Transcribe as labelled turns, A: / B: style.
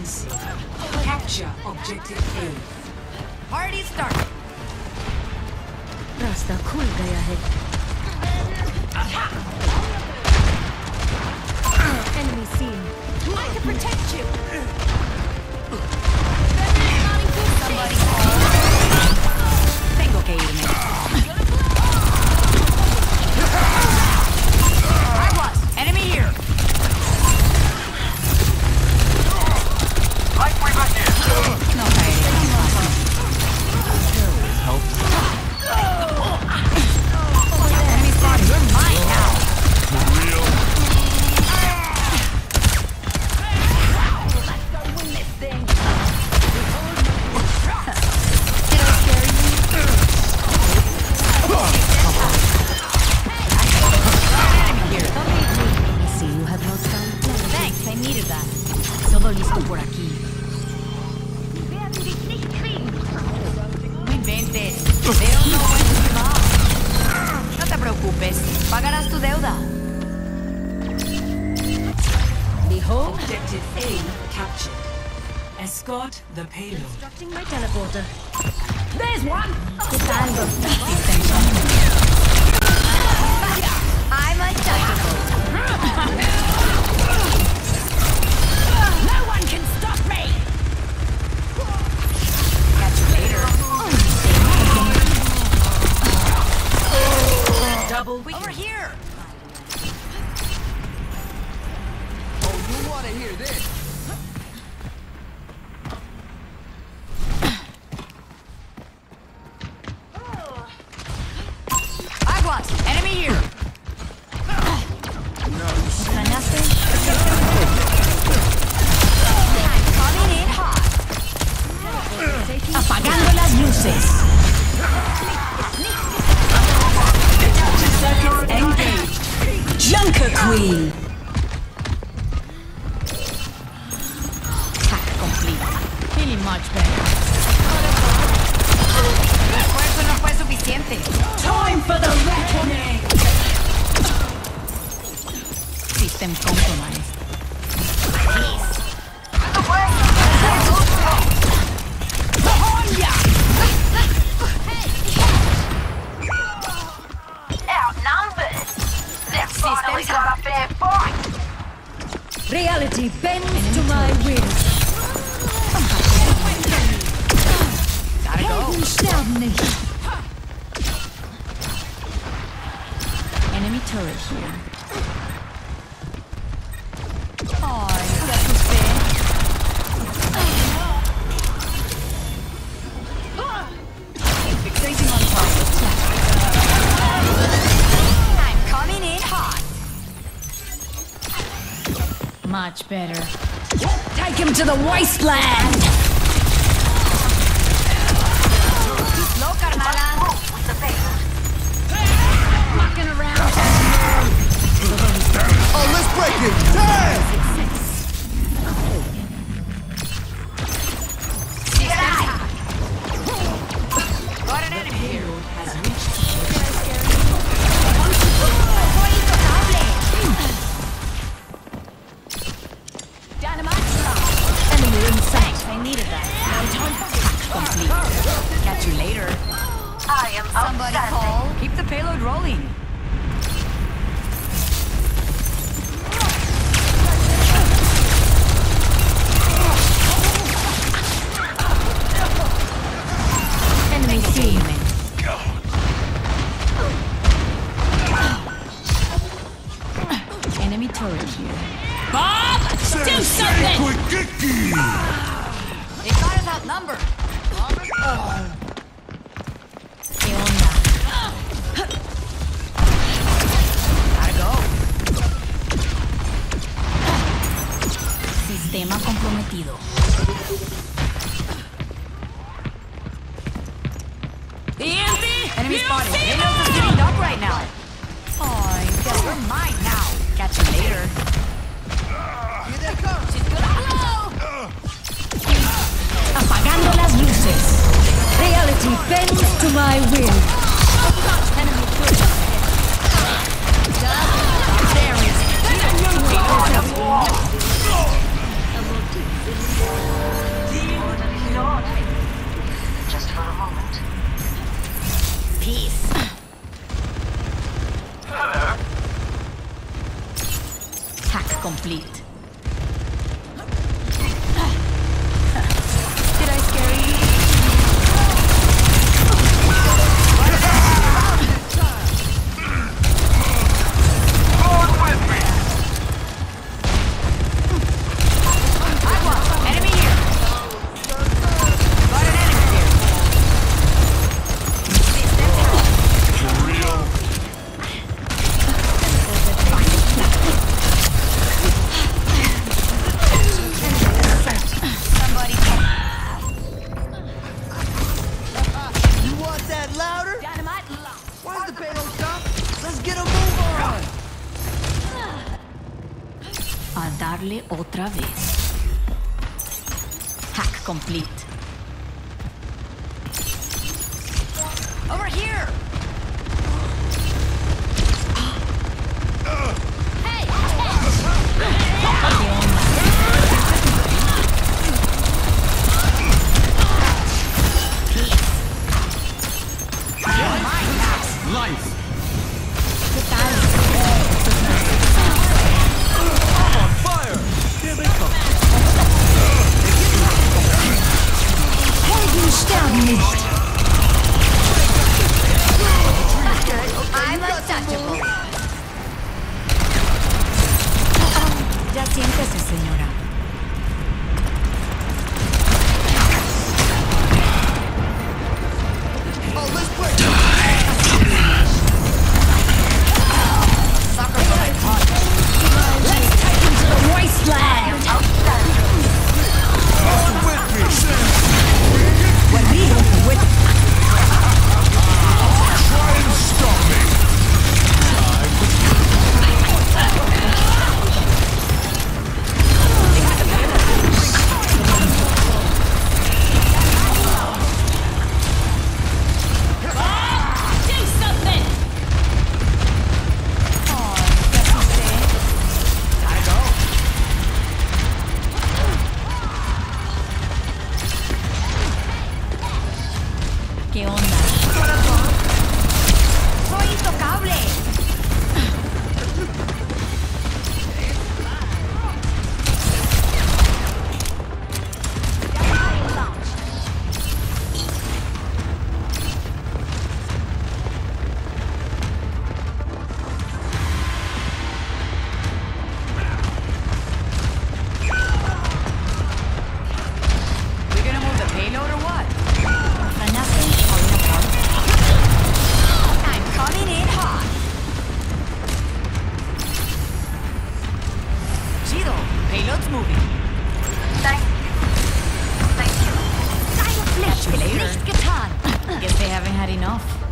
A: commencing. Capture objective A.
B: Party started.
C: रास्ता खुल गया है. Enemy seen.
B: I can protect you. Somebody tengo que irme. Aguas. Enemy here.
D: Light weaver here.
B: No caeré tan fácil.
D: Help.
B: Enemy spotted. You're mine now.
D: For real.
C: See, you have no sound.
B: Thanks, I needed that. Todo listo por aquí. No inventes. Veo no buen va. No te preocupes. Pagarás tu deuda.
C: Behold,
A: Objective A captured. Escort the payload.
C: constructing my teleporter.
B: There's one.
C: Quitando.
B: I'm untouchable. No one can stop me. Catch you later.
A: Double
B: Over here.
D: Oh, you want to hear this?
B: Aguas. Enemy here. ¿Extrañaste? I'm coming in hot. Apagando las luces.
A: engaged. Junker Queen.
B: Hack complete. Feeling much better. El esfuerzo no fue suficiente.
A: Time for the reckoning.
B: System compromised.
D: Outnumbered. Let's finally have a fair fight.
C: Reality bends to my will.
B: Gotta go.
C: Helden sterben nicht.
B: Enemy turret here. Oh, that's so fair. Fixating on target. I'm coming in hot. Much better.
C: Take him to the wasteland.
B: Slow, Carmela. Walking around.
D: Oh, let's break it. Damn!
B: Got an enemy here.
A: Has reached
C: Enemy in sight.
B: I needed that. Complete. Catch you later.
D: I am
B: Somebody call. Keep the payload rolling.
C: Enemy seen.
B: Enemy turret here. Bob! Do something! They got us outnumbered. ¿Qué onda? Gotta go. Sistema comprometido. Enemy spotted. Helios is getting up right now. Oh, guess we're mine now. Catch you later. Here they come. She's gonna blow.
C: Apagando las luces. Reality bends to my will.
B: Enemy turret. There is. Otra vez. Hack complete. Over here! Hey!
E: Life!
B: ¿Qué tal?
E: On fire! Here they come.
C: Helden sterben nicht.
B: I'm untouchable. Ya siéntese, señora.
D: Oh, let's break
B: Sucker for my punch. Let's take him to the wasteland. When we with
E: Try and stop me!
B: do something. ¿Qué onda? ¡Soy intocable! We gonna move the payload or what? Nothing falling apart. I'm coming in hot. Chido, payload's moving.
D: Thank you. Thank you.
B: Catch you later. Guess they haven't had enough.